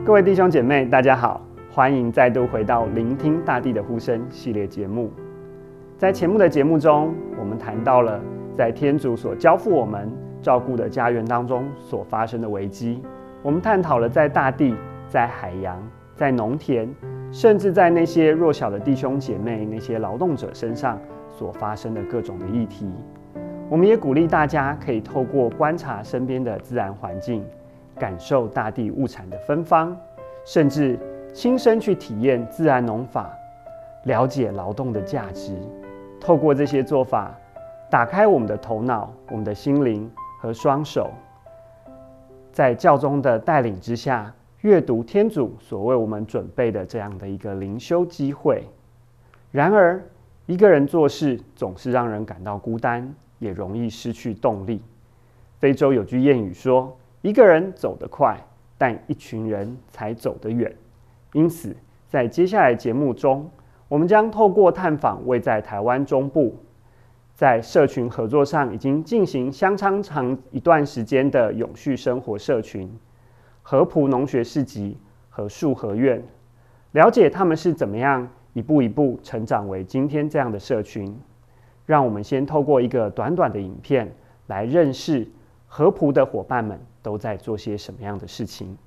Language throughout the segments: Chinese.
各位弟兄姐妹，大家好，欢迎再度回到聆听大地的呼声系列节目。在前面的节目中，我们谈到了在天主所交付我们照顾的家园当中所发生的危机。我们探讨了在大地、在海洋、在农田，甚至在那些弱小的弟兄姐妹、那些劳动者身上所发生的各种的议题。我们也鼓励大家可以透过观察身边的自然环境，感受大地物产的芬芳，甚至亲身去体验自然农法，了解劳动的价值。透过这些做法，打开我们的头脑、我们的心灵和双手，在教宗的带领之下，阅读天主所为我们准备的这样的一个灵修机会。然而，一个人做事总是让人感到孤单，也容易失去动力。非洲有句谚语说：“一个人走得快，但一群人才走得远。”因此，在接下来节目中，我们将透过探访位在台湾中部，在社群合作上已经进行相当长一段时间的永续生活社群合浦农学市集和树合院，了解他们是怎么样一步一步成长为今天这样的社群。让我们先透过一个短短的影片来认识合浦的伙伴们都在做些什么样的事情。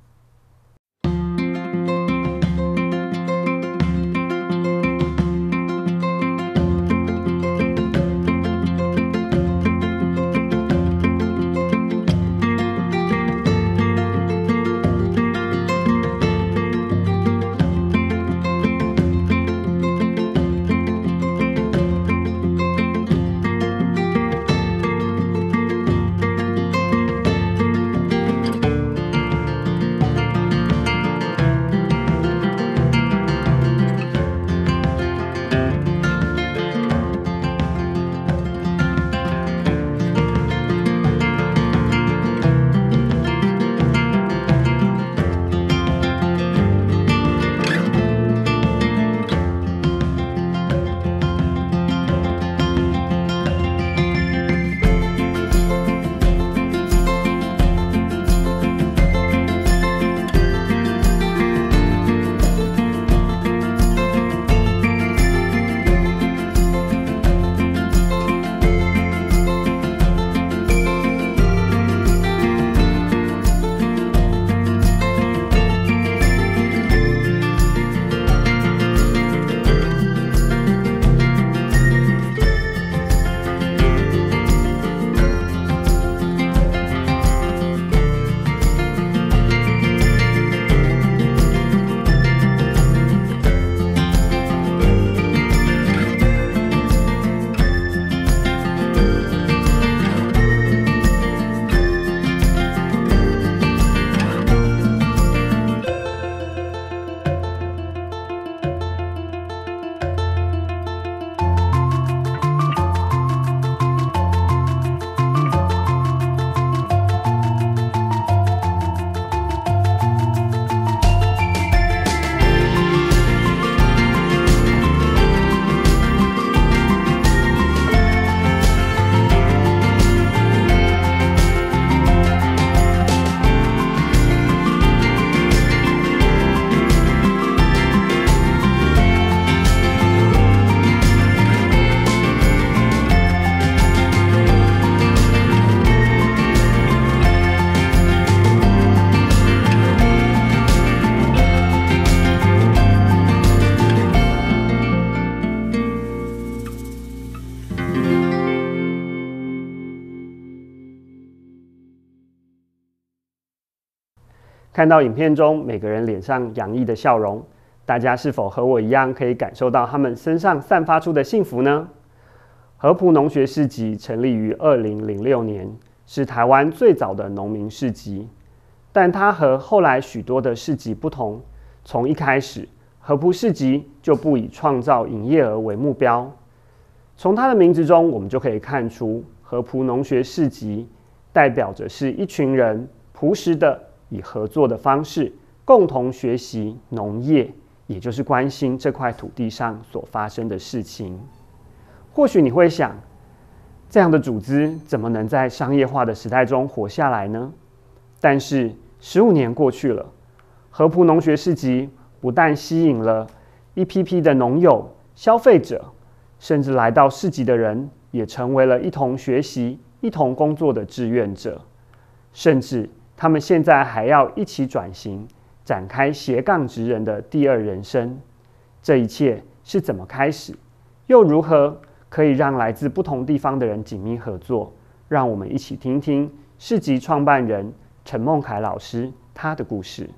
看到影片中每个人脸上洋溢的笑容，大家是否和我一样可以感受到他们身上散发出的幸福呢？合浦农学市集成立于2006年，是台湾最早的农民市集，但它和后来许多的市集不同，从一开始，合浦市集就不以创造营业额为目标。从它的名字中，我们就可以看出，合浦农学市集代表着是一群人朴实的以合作的方式，共同学习农业，也就是关心这块土地上所发生的事情。或许你会想，这样的组织怎么能在商业化的时代中活下来呢？但是15年过去了， 合浦农学市集不但吸引了一批批的农友、消费者，甚至来到市集的人也成为了一同学习、一同工作的志愿者，甚至他们现在还要一起转型，展开斜杠职人的第二人生。这一切是怎么开始？又如何可以让来自不同地方的人紧密合作？让我们一起听听市集创办人陈孟凯老师他的故事。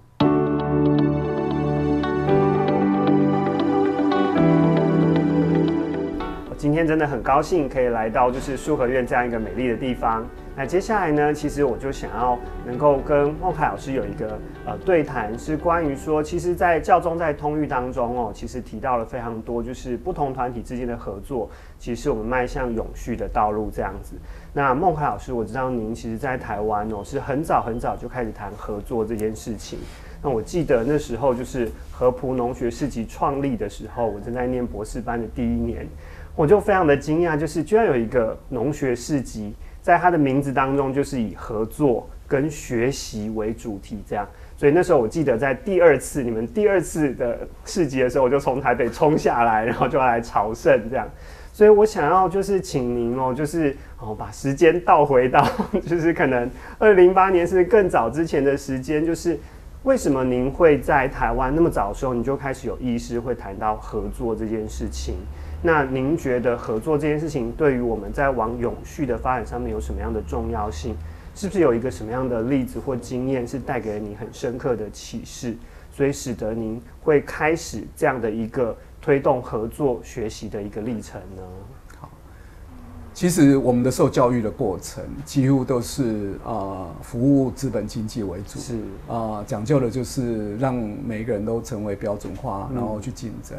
今天真的很高兴可以来到就是树和苑这样一个美丽的地方。那接下来呢，其实我就想要能够跟孟凯老师有一个对谈，是关于说，其实，在教宗在通谕当中哦，其实提到了非常多，就是不同团体之间的合作，其实是我们迈向永续的道路这样子。那孟凯老师，我知道您其实在台湾哦，是很早就开始谈合作这件事情。那我记得那时候就是合浦农学市集创立的时候，我正在念博士班的第1年。我就非常的惊讶，就是居然有一个农学市集，在它的名字当中就是以合作跟学习为主题这样。所以那时候我记得在你们第二次的市集的时候，我就从台北冲下来，然后就要来朝圣这样。所以我想要就是请您就是把时间倒回到就是可能2008年是更早之前的时间，就是为什么您会在台湾那么早的时候你就开始有意识会谈到合作这件事情？那您觉得合作这件事情对于我们在往永续的发展上面有什么样的重要性？是不是有一个什么样的例子或经验是带给了你很深刻的启示，所以使得您会开始这样的一个推动合作学习的一个历程呢？ 好，其实我们的受教育的过程几乎都是服务资本经济为主， 是讲究的就是让每一个人都成为标准化，然后去竞争。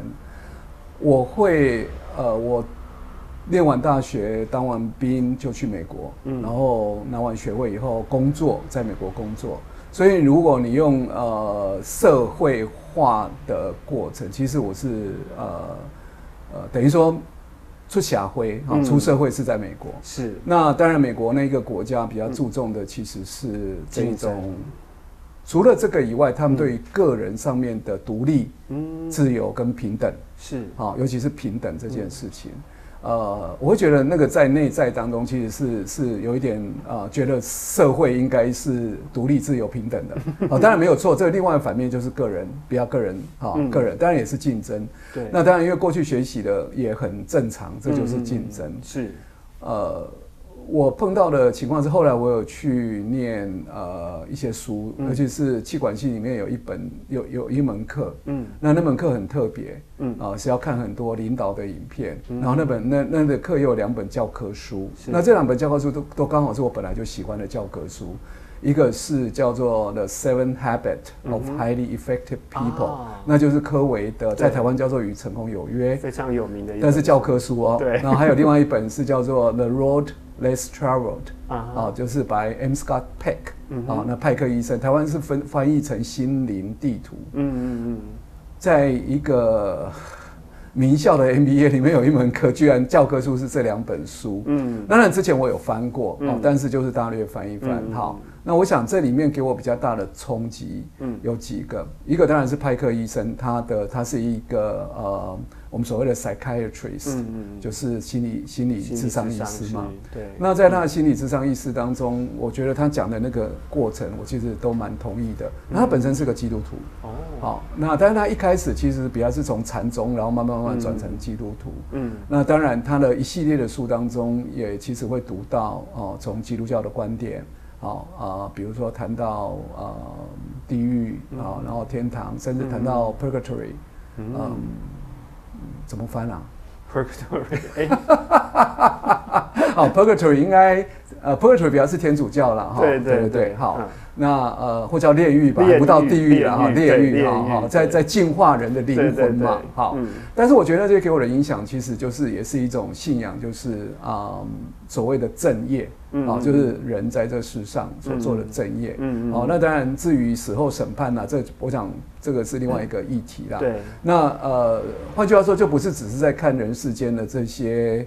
我念完大学当完兵就去美国，然后拿完学位以后在美国工作。所以如果你用社会化的过程，其实我是等于说出社会出社会是在美国。 是。 那当然美国那个国家比较注重的其实是这种。除了这个以外，他们对于个人上面的独立、自由跟平等， 是尤其是平等这件事情，我会觉得那个在内在当中其实是有一点觉得社会应该是独立、自由、平等的。当然没有错，这个另外的反面就是个人，比较个人个人当然也是竞争。 对， 那当然因为过去学习的也很正常，这就是竞争。 是， 我碰到的情况是，后来我有去念一些书，尤其是企管系里面有一门课，那门课很特别，是要看很多领导的影片，然后那的课又有2本教科书，那这2本教科书都刚好是我本来就喜欢的教科书。一个是叫做 The 7 Habits of Highly Effective People，那就是科维的，在台湾叫做与成功有约， 非常有名的一本， 但是教科书哦。 对。 然后还有另外一本是叫做 The Road Less Traveled，就是 by M. Scott Peck，那派克医生，台湾是翻译成心灵地图。在一个名校的 MBA 里面有一门课，居然教科书是这2本书。当然之前我有翻过，但是就是大略翻一翻。好。那我想这里面给我比较大的冲击，有几个，一个当然是派克医生，他是一个我们所谓的 psychiatrist，就是心理咨商医师嘛。对。那在他的心理咨商医师当中，我觉得他讲的那个过程，我其实都蛮同意的。那他本身是个基督徒，好，那但是他一开始其实比较是从禅宗，然后慢慢转成基督徒。那当然他的一系列的书当中，也其实会读到从基督教的观点。比如说谈到地狱然后天堂，甚至谈到 purgatory，怎么翻啊 ？purgatory， purgatory 应该purgatory 比较是天主教啦，对，好。那或叫炼狱吧，还不到地狱啦，炼狱在净化人的灵魂嘛，好。但是我觉得这给我的影响，其实就是也是一种信仰，就是所谓的正业，就是人在这世上所做的正业。那当然至于死后审判啊，我想这个是另外一个议题啦。对。那换句话说，就不是只是在看人世间的这些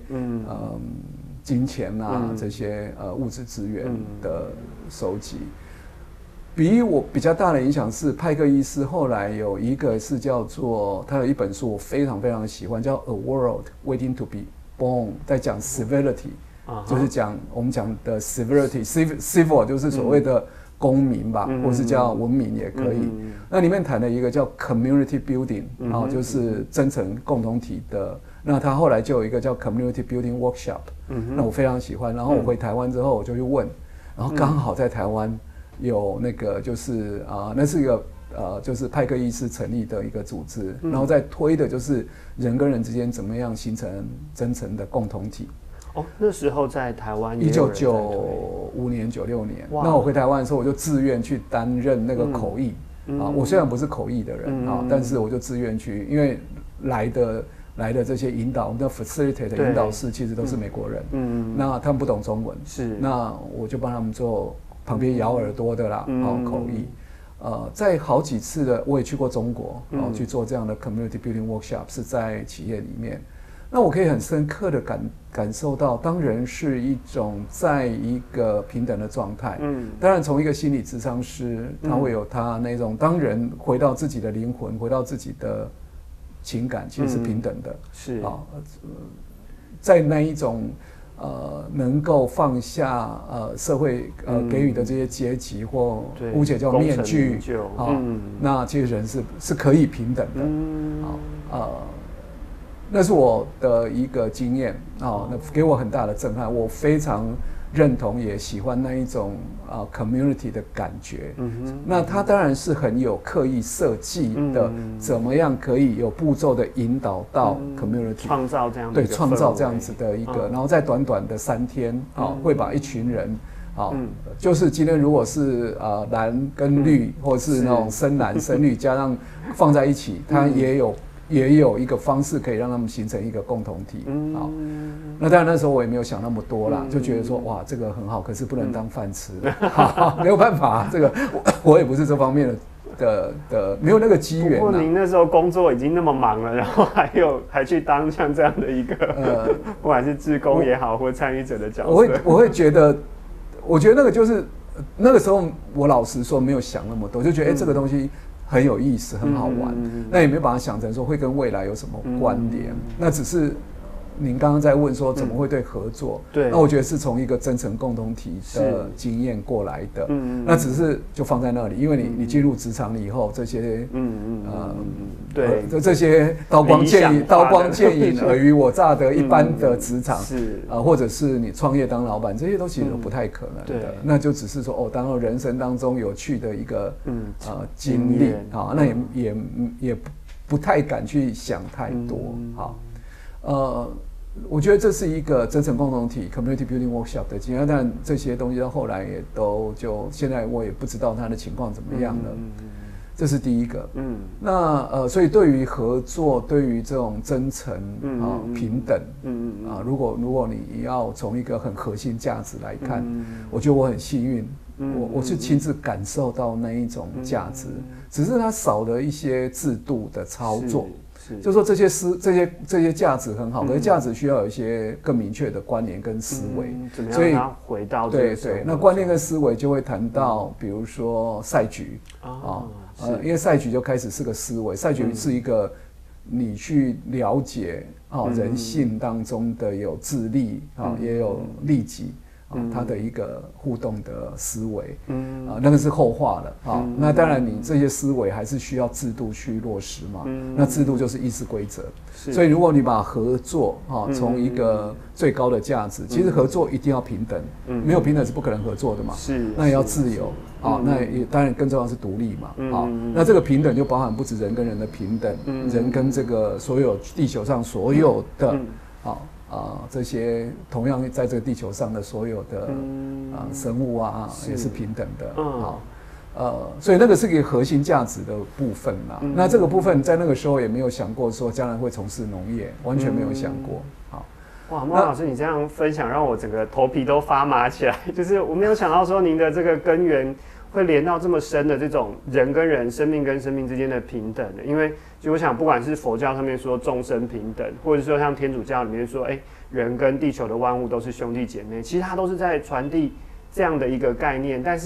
金钱啊，这些物质资源的收集。 我比较大的影响是派克医师后来有一个是叫做他有一本书我非常非常喜欢，叫《A World Waiting to Be Born》，在讲 civility，就是讲我们讲的 civility，civil 就是所谓的公民吧，或是叫文明也可以。那里面谈的一个叫 community building， 就是真诚共同体的。那他后来就有一个叫 community building workshop，那我非常喜欢。然后我回台湾之后我就去问，然后刚好在台湾。有那个就是那是一个就是派克医师成立的一个组织，然后在推的就是人跟人之间怎么样形成真诚的共同体。 哦，那时候在台湾 ，1995年、96年，那我回台湾的时候，我就自愿去担任那个口译我虽然不是口译的人但是我就自愿去，因为来的这些引导，我们的 facilitate 的引导师其实都是美国人，那他们不懂中文，那我就帮他们做。旁边摇耳朵的啦，口译，在好几次的我也去过中国，去做这样的 community building workshop， 是在企业里面。那我可以很深刻的感受到，当人是一种在一个平等的状态，当然从一个心理咨商师，他会有他那种，当人回到自己的灵魂，回到自己的情感，其实是平等的， 是在那一种。能够放下社会给予的这些阶级或姑且叫面具那其实人是可以平等的那是我的一个经验那给我很大的震撼，我非常认同也喜欢那一种community 的感觉那它当然是很有刻意设计的怎么样可以有步骤的引导到 community 创造这样的对创造这样子的一个然后在短短的3天会把一群人就是今天如果是蓝跟绿或是那种深蓝深绿加上放在一起它也有一个方式可以让他们形成一个共同体那当然那时候我也没有想那么多啦就觉得说哇这个很好可是不能当饭吃没有办法这个我也不是这方面的没有那个机缘。 不过您那时候工作已经那么忙了然后还去当像这样的一个不管是志工也好或参与者的角色我会觉得我觉得那个就是那个时候我老实说没有想那么多就觉得这个东西很有意思很好玩那也没把它想成说会跟未来有什么关联那只是您刚刚在问说怎么会对合作对那我觉得是从一个真诚共同体的经验过来的那只是就放在那里因为你进入职场以后这些对这些刀光剑影尔虞我诈的一般的职场是或者是你创业当老板这些都其实都不太可能的那就只是说当然人生当中有趣的一个经历那也不太敢去想太多我觉得这是一个真诚共同体 community building workshop 的经验但这些东西到后来也都就现在我也不知道它的情况怎么样了这是第一个那所以对于合作对于这种真诚平等如果你要从一个很核心价值来看我觉得我很幸运我是亲自感受到那一种价值只是它少了一些制度的操作就是说这些价值很好可是价值需要有一些更明确的观念跟思维所以回到对那观念跟思维就会谈到比如说赛局因为赛局就开始是个思维赛局是一个你去了解人性当中的有智力也有利己它的一个互动的思维那个是后话了那当然你这些思维还是需要制度去落实嘛那制度就是议事规则所以如果你把合作从一个最高的价值其实合作一定要平等没有平等是不可能合作的嘛那也要自由那也当然更重要是独立嘛那这个平等就包含不止人跟人的平等人跟这个所有地球上所有的这些同样在这个地球上的所有的生物也是平等的所以那个是一个核心价值的部分啦那这个部分在那个时候也没有想过说将来会从事农业完全没有想过哇，孟老师，你这样分享让我整个头皮都发麻起来。就是我没有想到说您的这个根源会连到这么深的这种人跟人、生命跟生命之间的平等的。因为就我想，不管是佛教上面说众生平等，或者说像天主教里面说，人跟地球的万物都是兄弟姐妹，其实它都是在传递这样的一个概念。但是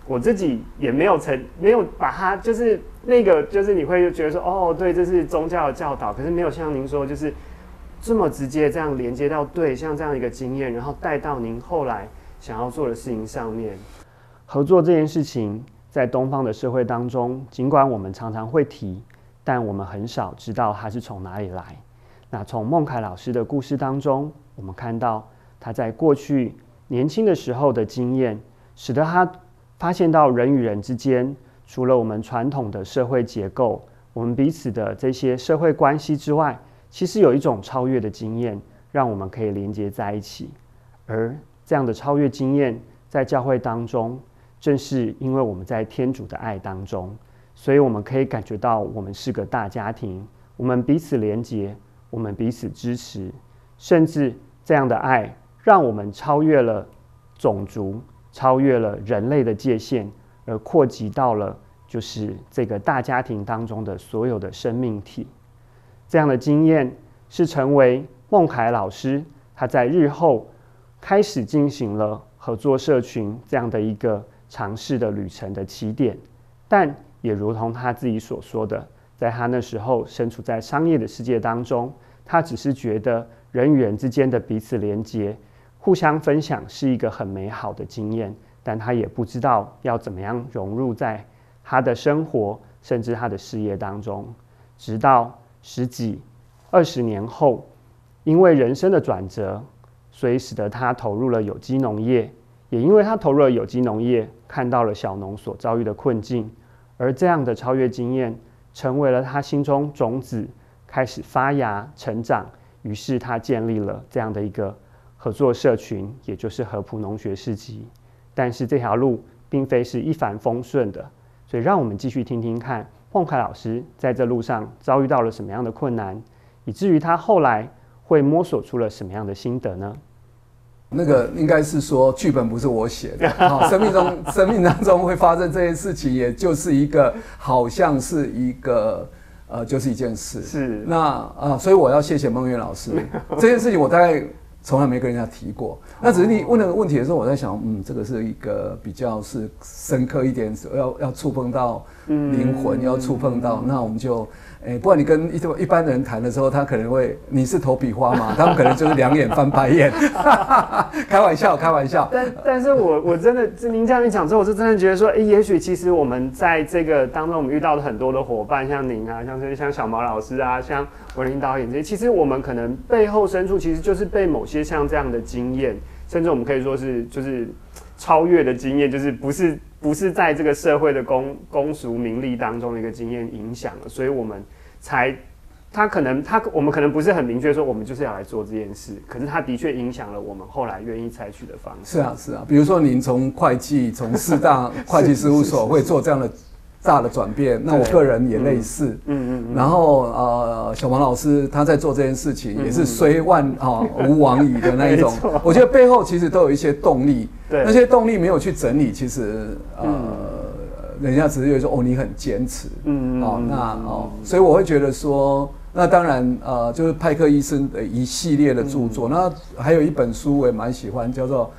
我自己也没有把它就是那个就是你会觉得说哦，对，这是宗教的教导，可是没有像您说就是这么直接这样连接到对像这样一个经验，然后带到您后来想要做的事情上面。合作这件事情在东方的社会当中，尽管我们常常会提，但我们很少知道它是从哪里来。那从孟凯老师的故事当中，我们看到他在过去年轻的时候的经验，使得他发现到人与人之间，除了我们传统的社会结构，我们彼此的这些社会关系之外，其实有一种超越的经验，让我们可以连接在一起。而这样的超越经验，在教会当中，正是因为我们在天主的爱当中，所以我们可以感觉到我们是个大家庭，我们彼此连结，我们彼此支持，甚至这样的爱让我们超越了种族，超越了人类的界限，而扩及到了就是这个大家庭当中的所有的生命体。这样的经验是成为孟凯老师他在日后开始进行了合作社群这样的一个尝试的旅程的起点。但也如同他自己所说的，在他那时候身处在商业的世界当中，他只是觉得人与人之间的彼此连结，互相分享是一个很美好的经验，但他也不知道要怎么样融入在他的生活甚至他的事业当中。直到10几20年后，因为人生的转折，所以使得他投入了有机农业，也因为他投入了有机农业，看到了小农所遭遇的困境，而这样的超越经验成为了他心中种子，开始发芽成长，于是他建立了这样的一个合作社群，也就是合浦农学市集。但是这条路并非是一帆风顺的，所以让我们继续听听看孟凯老师在这路上遭遇到了什么样的困难，以至于他后来会摸索出了什么样的心得呢？ 那个应该是说剧本不是我写的，生命当中会发生这件事情，也就是一个好像是一个就是一件事。是那所以我要谢谢孟渊老师。这件事情我大概从来没跟人家提过。那只是你问那个问题的时候，我在想，这个是一个比较是深刻一点，要触碰到灵魂，要触碰到，那我们就。不然你跟一般人谈的时候，他可能会你是头皮花嘛，他们可能就是两眼翻白眼，开玩笑。 但是我真的，您这样一讲之后，我是真的觉得说，也许其实我们在这个当中，我们遇到了很多的伙伴，像您啊，像小毛老师啊，像文林导演这些，其实我们可能背后深处其实就是被某些像这样的经验，甚至我们可以说是就是超越的经验，就是不是在这个社会的公俗名利当中的一个经验影响了，所以我们才我们可能不是很明确说我们就是要来做这件事，可是它的确影响了我们后来愿意采取的方式。 是啊，比如说您从会计从4大会计事务所会做这样的大的转变，那我个人也类似。然后小王老师他在做这件事情也是虽万无往矣的那一种。我觉得背后其实都有一些动力，那些动力没有去整理，其实人家只是觉得说你很坚持。所以我会觉得说，那当然就是派克医生的一系列的著作，那还有一本书我也蛮喜欢，叫做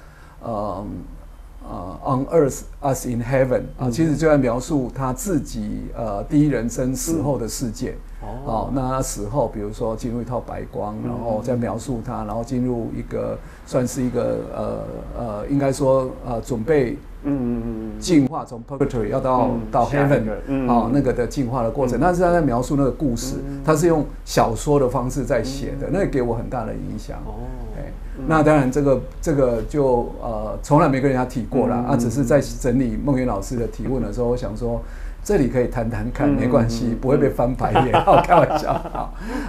On Earth as in Heaven 其实就在描述他自己第一人生死后的世界。那他死后比如说进入一套白光，然后再描述他，然后进入一个算是一个应该说准备进化，从 purgatory 要到 heaven 那个的进化的过程。但是他在描述那个故事，他是用小说的方式在写的，那个给我很大的影响。那当然这个就从来没跟人家提过啦，只是在整理孟渊老师的提问的时候，我想说这里可以谈谈看，没关系，不会被翻白眼，开玩笑。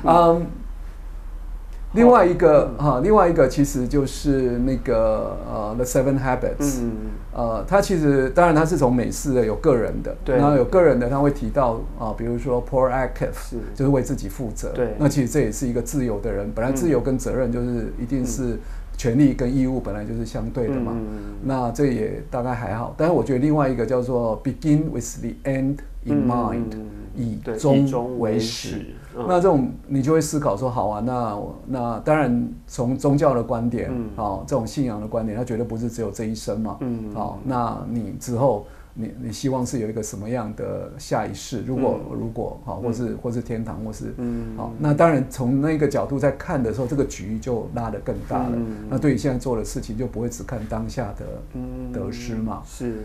另外一个其实就是那个The Seven Habits，它其实当然它是从美式的有个人的，然后有个人的他会提到比如说 proactive 就是为自己负责，那其实这也是一个自由的人，本来自由跟责任就是一定是权利跟义务本来就是相对的嘛，那这也大概还好，但是我觉得另外一个叫做 begin with the end in mind，以终为始。那这种你就会思考说，好啊，那当然从宗教的观点，这种信仰的观点，它绝对不是只有这一生嘛，那你之后你希望是有一个什么样的下一世？如果好，或是天堂，或是好，那当然从那个角度在看的时候，这个局就拉得更大了。那对你现在做的事情就不会只看当下的得失嘛。 是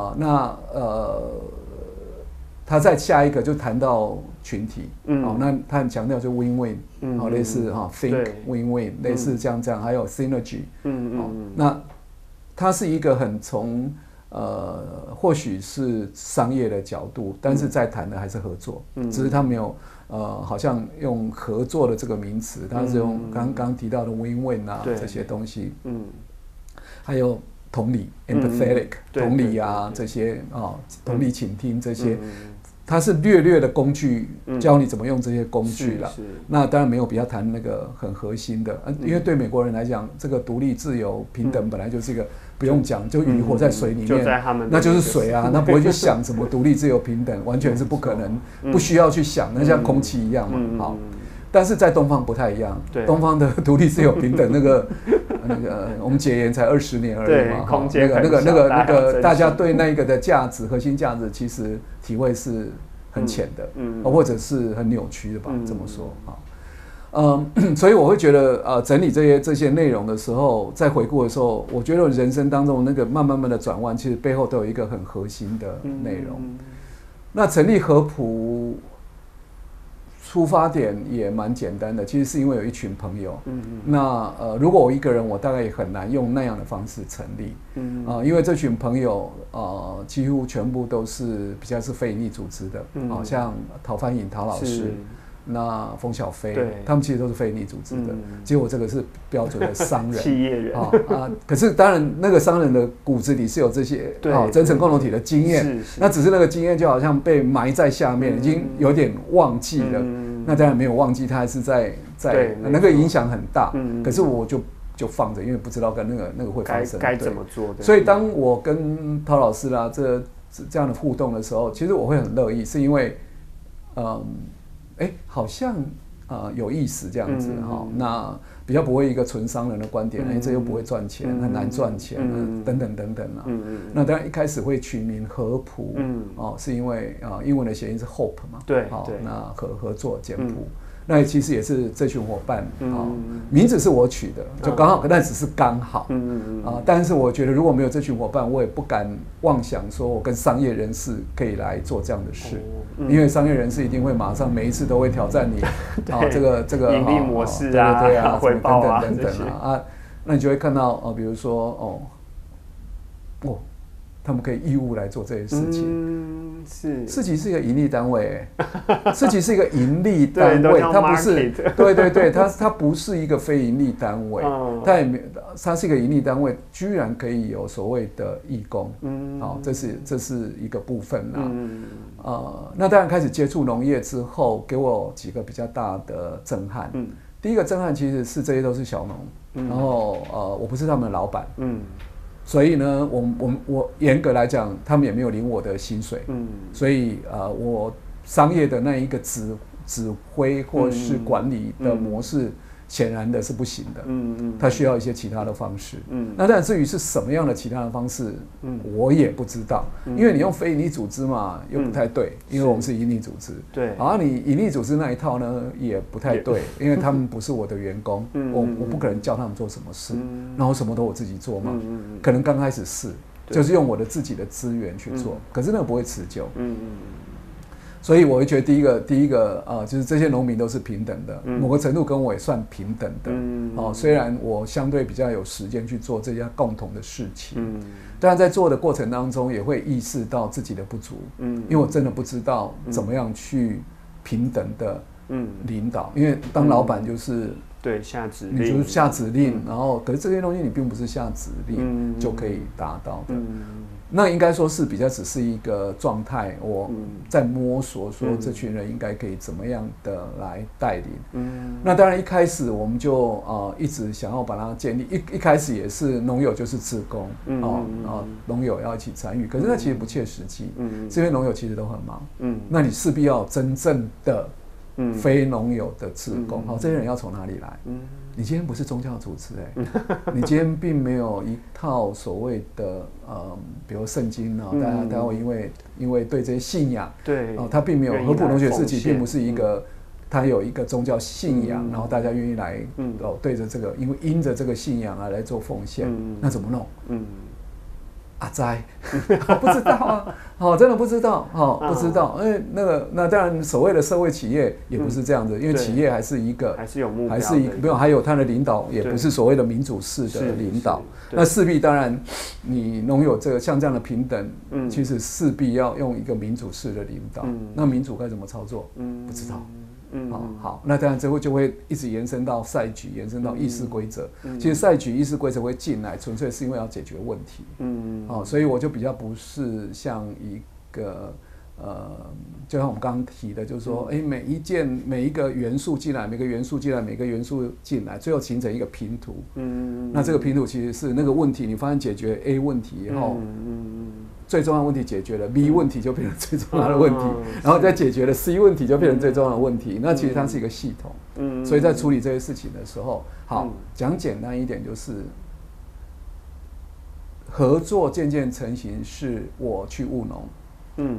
他在下一个就谈到群体，那他很强调就 win-win，类似think win-win，类似这样，还有 synergy，那它是一个很从或许是商业的角度，但是在谈的还是合作，只是他没有好像用合作的这个名词，他是用刚刚提到的 win-win 啊这些东西，还有同理 empathetic 同理啊这些同理倾听这些。它是略的工具，教你怎么用这些工具啦。那当然没有比较谈那个很核心的，因为对美国人来讲，这个独立、自由、平等本来就是一个不用讲，就鱼活在水里面，那就是水啊，那不会去想什么独立、自由、平等，完全是不可能，不需要去想，那像空气一样嘛。好，但是在东方不太一样，东方的独立、自由、平等那个我们解严才20年而已嘛，那个大家对那个的价值、核心价值其实体会是很浅的，或者是很扭曲的吧，这么说啊。所以我会觉得整理这些内容的时候，在回顾的时候，我觉得人生当中那个慢慢的转弯，其实背后都有一个很核心的内容。那成立合谱出发点也蛮简单的，其实是因为有一群朋友。那如果我一个人，我大概也很难用那样的方式成立。因为这群朋友几乎全部都是比较是非营利组织的，像陶帆颖陶老师。那冯小飞，他们其实都是非营利组织的，结果这个是标准的商人、 企业人可是当然，那个商人的骨子里是有这些真诚共同体的经验，那只是那个经验就好像被埋在下面，已经有点忘记了。那当然没有忘记，他还是在那个影响很大。可是我就放着，因为不知道跟那个会发生该怎么做。 所以当我跟陶老师啦这样的互动的时候，其实我会很乐意，是因为好像有意思这样子那比较不会一个纯商人的观点，这又不会赚钱，很难赚钱，等等啊。那当然一开始会取名合谱，是因为英文的谐音是 hope 嘛，那合作简谱。那其实也是这群伙伴名字是我取的，就刚好，但只是刚好但是我觉得如果没有这群伙伴，我也不敢妄想说我跟商业人士可以来做这样的事，因为商业人士一定会马上每一次都会挑战你这个盈利模式回报等等那你就会看到比如说他们可以义务来做这些事情。市集是一个盈利单位，市集是一个盈利单位，它不是对，它不是一个非盈利单位，它是一个盈利单位，居然可以有所谓的义工，这是一个部分那当然开始接触农业之后，给我几个比较大的震撼。第一个震撼其实是这些都是小农，然后我不是他们的老板。所以呢，我严格来讲，他们也没有领我的薪水，所以我商业的那一个指挥或是管理的模式，显然的是不行的，它需要一些其他的方式，那但至于是什么样的其他的方式，我也不知道，因为你用非营利组织嘛，又不太对，因为我们是营利组织， 对， 你营利组织那一套呢，也不太对，因为他们不是我的员工，我不可能教他们做什么事，然后什么都我自己做嘛，可能刚开始是，就是用我的自己的资源去做，可是那个不会持久，所以我会觉得第一个就是这些农民都是平等的，某个程度跟我也算平等的，虽然我相对比较有时间去做这些共同的事情，当然在做的过程当中也会意识到自己的不足，因为我真的不知道怎么样去平等的领导，因为当老板就是下指令， 你就是下指令，然后可是这些东西你并不是下指令就可以达到的。那应该说是比较只是一个状态，我在摸索说这群人应该可以怎么样的来带领。那当然一开始我们就一直想要把它建立，一开始也是农友就是志工，农友要一起参与，可是那其实不切实际，是因为农友其实都很忙，那你势必要真正的非农友的志工。好，这些人要从哪里来？你今天不是宗教组织你今天并没有一套所谓的比如圣经啊，大家会因为对这些信仰， 对， 他并没有合浦农学士其并不是一个。他有一个宗教信仰，然后大家愿意来对着这个，因着这个信仰来做奉献，那怎么弄？阿斋，不知道啊，真的不知道，不知道。那当然，所谓的社会企业也不是这样子，因为企业还是一个， 还是有目标， 还是一个没有，还有他的领导也不是所谓的民主式的领导。那势必当然，你农友这个像这样的平等，其实势必要用一个民主式的领导。那民主该怎么操作？不知道。好，那当然这就会一直延伸到赛局，延伸到议事规则。其实赛局、议事规则会进来，纯粹是因为要解决问题。所以我就比较不是像一个就像我们刚刚提的，就是说，每一个元素进来，每个元素进来，最后形成一个拼图。那这个拼图其实是那个问题，你发现解决 A 问题以后，最重要的问题解决了 ，B 问题就变成最重要的问题，然后再解决了 C 问题就变成最重要的问题。那其实它是一个系统，所以在处理这些事情的时候，好讲简单一点，就是合作渐渐成型，是我去务农。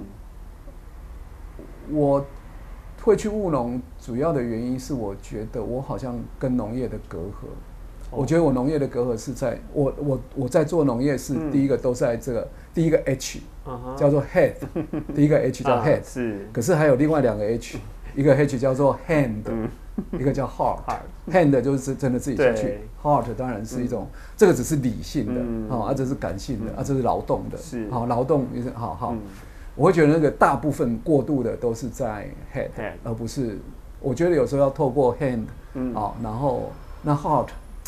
我会去务农，主要的原因是我觉得我好像跟农业的隔阂。我觉得我农业的隔阂是在我在做农业是第一个都在这个第一个 H 叫做 head， 第一个 H 叫 head， 是，可是还有另外两个 H， 一个 H 叫做 hand， 一个叫 heart。hand 就是真的自己下去 ，heart 当然是一种，这个只是理性的，这是感性的，这是劳动的，好，劳动也是好。我会觉得那个大部分过度的都是在 head， 而不是，我觉得有时候要透过 hand，然后那 heart。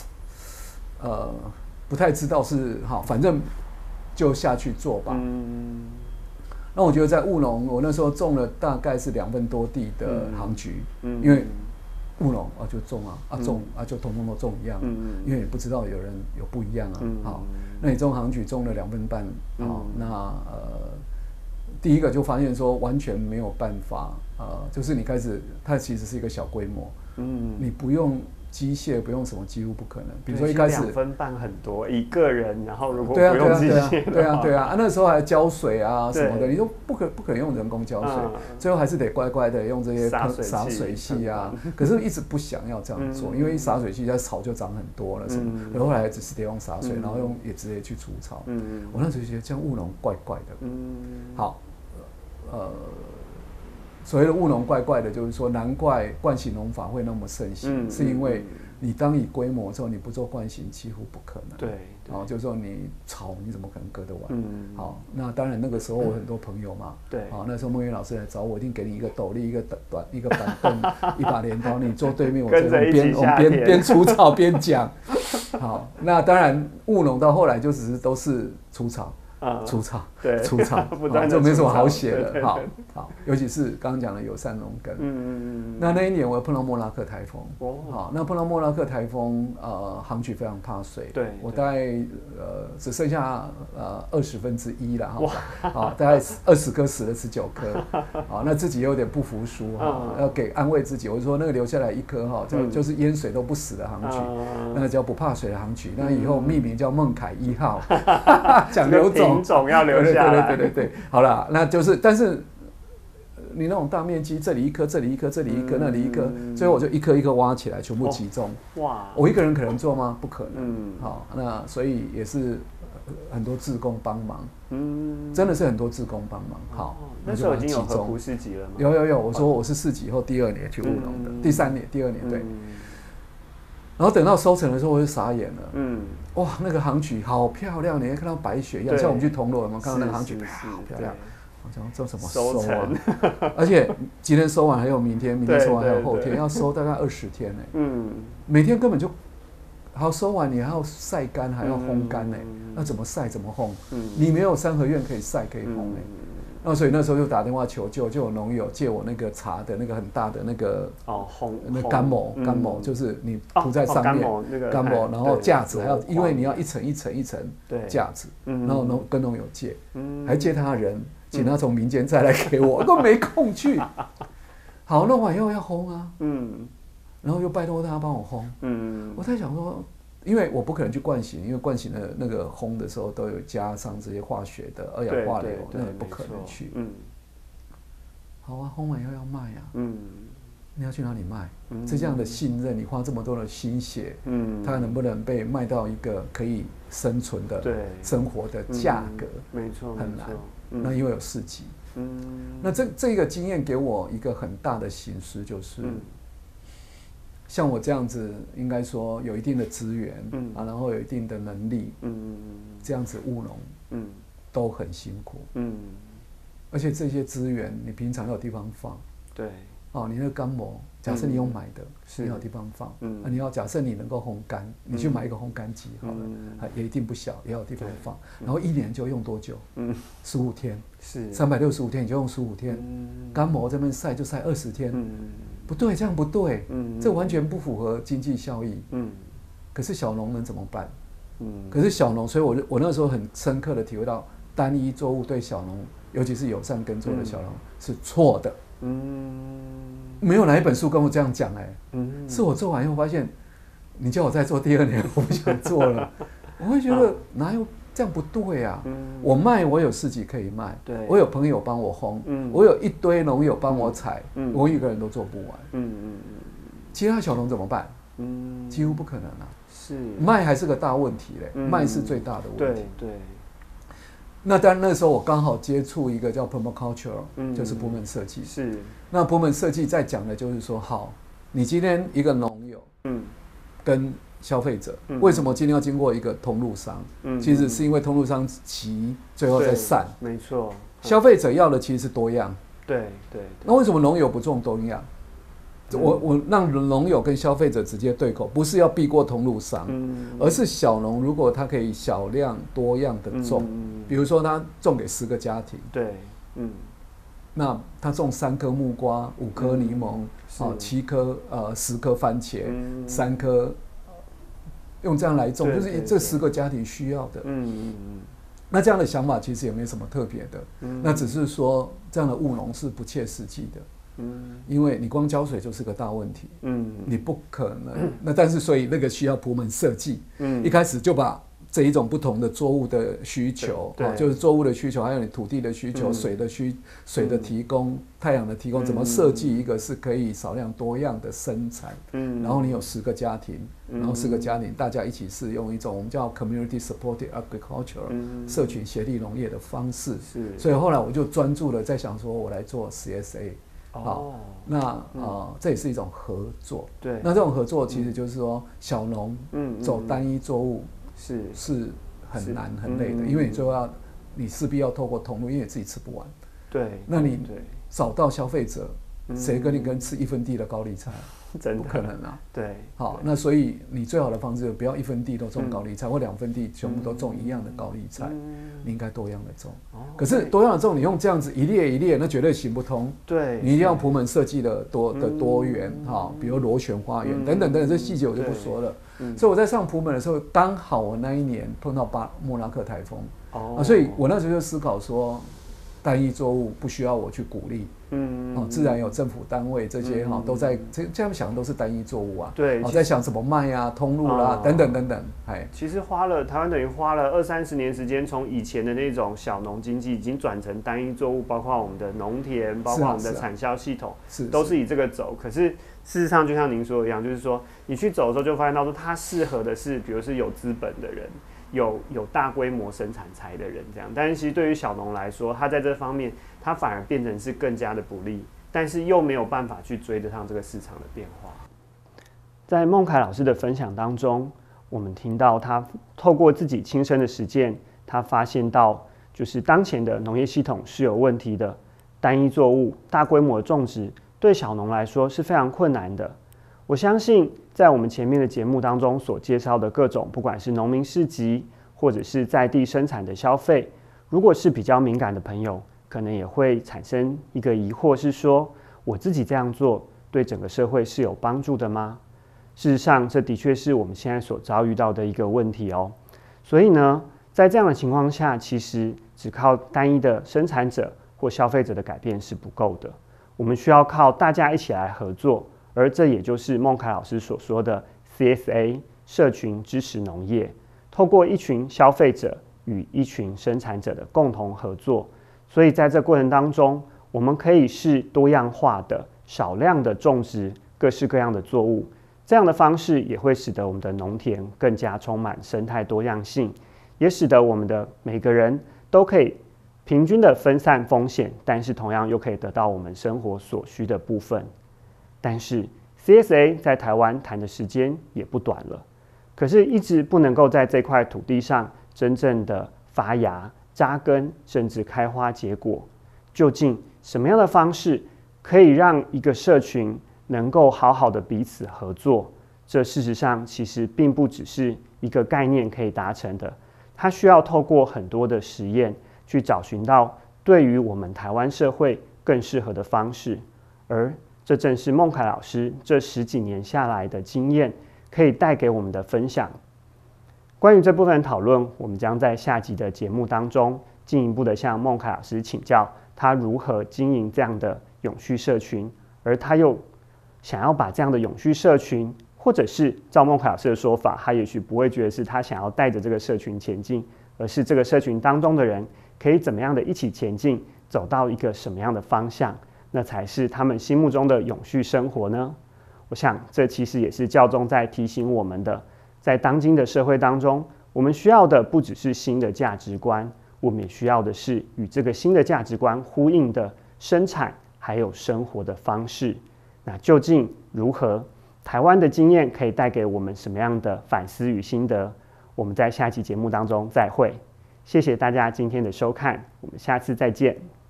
不太知道是好，反正就下去做吧。那我觉得在务农，我那时候种了大概是2分多地的杭菊，因为务农就种种就通通都种一样，因为你不知道有人有不一样好，那你种杭菊种了2分半，那第一个就发现说完全没有办法，就是你开始它其实是一个小规模，你不用。机械不用什么几乎不可能，比如说一开始 2分半很多一个人，然后如果不用机械， 对啊，那时候还浇水啊什么的，你都不可能用人工浇水，最后还是得乖乖的用这些洒水器啊。可是一直不想要这样做，因为一洒水器，它草就长很多了，然后后来只是得用洒水，然后也直接去除草。我那时候觉得这样务农怪怪的。好，所谓的务农怪怪的，就是说，难怪惯行农法会那么盛行，是因为你当以规模之后，你不做惯行几乎不可能。对，就是说你草你怎么可能割得完？好，那当然那个时候我很多朋友嘛，对，那时候孟云老师来找我，一定给你一个斗笠、一个板凳、一把镰刀，你坐对面，我边除草边讲。好，那当然务农到后来就只是都是除草。除草，就没什么好写的。好，尤其是刚刚讲的友善农耕。那一年我碰到莫拉克台风。好，那碰到莫拉克台风，杭菊非常怕水。对，我大概只剩下1/20啦。好，大概20颗死了19颗。好，那自己有点不服输要给安慰自己，我就说那个留下来1颗就是淹水都不死的杭菊，那个叫不怕水的杭菊。那以后命名叫孟凯1号，讲刘总。 品种要留下来， 对，好了，那就是，但是你那种大面积，这里1颗，这里1颗，这里1颗，那里1颗，最后我就一颗一颗挖起来，全部集中。哇！我一个人可能做吗？不可能。好，那所以也是很多志工帮忙。真的是很多志工帮忙。好， 那时候已经有合湖4级了吗？ 有，我说我是4级以后第2年去务农的，第3年，第2年对。然后等到收成的时候，我就傻眼了。哇，那个杭菊好漂亮，你会看到白雪一样。像我们去铜锣有没有看到那个杭菊，好漂亮。我想这怎么收啊？而且今天收完还有明天收完还有后天，要收大概20天呢。每天根本就好收完，你还要晒干，还要烘干呢。那怎么晒怎么烘？你没有3合院可以晒可以烘呢。那所以那时候就打电话求救，就有农友借我那个茶的那个很大的那个那干某，就是你涂在上面干某，然后架子还要，因为你要一层一层一层架子，然后跟农友借，还借他人，请他从民间再来给我，都没空去。 好，弄完以后要烘啊，然后又拜托他帮我烘，我在想说，因为我不可能去惯性，因为惯性的那个烘的时候都有加上这些化学的二氧化硫，那不可能去。好啊，烘完以后要卖啊，你要去哪里卖？这样的信任，你花这么多的心血，它能不能被卖到一个可以生存的生活的价格？ 没错， 很难。那因为有市集，那这个经验给我一个很大的省思，就是像我这样子，应该说有一定的资源，然后有一定的能力，这样子务农，都很辛苦，而且这些资源你平常要有地方放， 对， 你那个干膜，假设你用买的，你要有地方放，你要假设你能够烘干，你去买一个烘干机好了，也一定不小，也要有地方放，然后1年就用多久？15天，是365天，你就用15天，干膜这边晒就晒20天，不对，这样不对，这完全不符合经济效益，可是小农能怎么办？可是小农，所以我那时候很深刻的体会到，单一作物对小农，尤其是友善耕作的小农是错的。没有哪一本书跟我这样讲是我做完以后发现，你叫我再做第2年，我不想做了。我会觉得哪有这样不对啊？我卖，我有市集可以卖，我有朋友帮我烘，我有一堆农友帮我采，我一个人都做不完。其他小农怎么办？几乎不可能啊。是卖还是个大问题嘞，卖是最大的问题。对。那当然，那时候我刚好接触一个叫 permaculture，就是仆门设计。是。那仆门设计在讲的就是说，好，你今天一个农友，跟消费者，为什么今天要经过一个通路商？其实是因为通路商急，最后再散。没错。消费者要的其实是多样。对。那为什么农友不种多样？我让农友跟消费者直接对口，不是要避过通路商，而是小农如果他可以小量多样的种，比如说他种给10个家庭，对，那他种3颗木瓜、5颗柠檬、7颗10颗番茄、3颗，用这样来种，就是这10个家庭需要的。那这样的想法其实也没什么特别的，那只是说这样的务农是不切实际的。因为你光浇水就是个大问题，你不可能。那但是所以那个需要仆门设计，一开始就把这一种不同的作物的需求，就是作物的需求，还有你土地的需求、水的提供、太阳的提供，怎么设计一个是可以少量多样的生产，然后你有10个家庭，然后10个家庭大家一起是用一种我们叫 community supported agriculture 社群协力农业的方式，所以后来我就专注的在想说，我来做 CSA。好，那这也是一种合作。对，那这种合作其实就是说，小农走单一作物是很难很累的，因为你最后你势必要透过通路，因为你自己吃不完。对，那你找到消费者，谁跟你吃1分地的高丽菜？不可能啊。对，好，那所以你最好的方式不要1分地都种高丽菜，或2分地全部都种一样的高丽菜，你应该多样的种。可是多样的种，你用这样子一列一列，那绝对行不通。对，你一定要仆门设计的多元，比如螺旋花园等等等等，这细节我就不说了。所以我在上仆门的时候，刚好我那一年碰到莫拉克台风，所以我那时候就思考说，单一作物不需要我去鼓励。自然有政府单位这些都在这样想，都是单一作物啊。对，在想怎么卖啊、通路啦等等等等。 其实台湾等于花了20-30年时间，从以前的那种小农经济，已经转成单一作物，包括我们的农田，包括我们的产销系统，都是以这个走。可是事实上，就像您说的一样，就是说你去走的时候，就发现到说它适合的是，比如是有资本的人。有大规模生产材的人这样，但是其实对于小农来说，他在这方面他反而变成是更加的不利，但是又没有办法去追得上这个市场的变化。在孟凯老师的分享当中，我们听到他透过自己亲身的实践，他发现到就是当前的农业系统是有问题的，单一作物、大规模的种植对小农来说是非常困难的。我相信在我们前面的节目当中所介绍的各种，不管是农民市集，或者是在地生产的消费，如果是比较敏感的朋友，可能也会产生一个疑惑，是说我自己这样做对整个社会是有帮助的吗？事实上，这的确是我们现在所遭遇到的一个问题哦。所以呢，在这样的情况下，其实只靠单一的生产者或消费者的改变是不够的。 我们需要靠大家一起来合作，而这也就是孟凯老师所说的 CSA 社群支持农业，透过一群消费者与一群生产者的共同合作，所以在这过程当中，我们可以是多样化的、少量的种植各式各样的作物，这样的方式也会使得我们的农田更加充满生态多样性，也使得我们的每个人都可以平均的分散风险，但是同样又可以得到我们生活所需的部分。但是 CSA 在台湾谈的时间也不短了，可是一直不能够在这块土地上真正的发芽、扎根，甚至开花结果。究竟什么样的方式可以让一个社群能够好好的彼此合作？这事实上其实并不只是一个概念可以达成的，它需要透过很多的实验去找寻到对于我们台湾社会更适合的方式，而这正是孟凯老师这10几年下来的经验可以带给我们的分享。关于这部分讨论，我们将在下集的节目当中进一步的向孟凯老师请教，他如何经营这样的永续社群，而他又想要把这样的永续社群，或者是照孟凯老师的说法，他也许不会觉得是他想要带着这个社群前进，而是这个社群当中的人可以怎么样的一起前进，走到一个什么样的方向，那才是他们心目中的永续生活呢？我想这其实也是教宗在提醒我们的，在当今的社会当中，我们需要的不只是新的价值观，我们也需要的是与这个新的价值观呼应的生产还有生活的方式。那究竟如何？台湾的经验可以带给我们什么样的反思与心得？我们在下期节目当中再会。谢谢大家今天的收看，我们下次再见。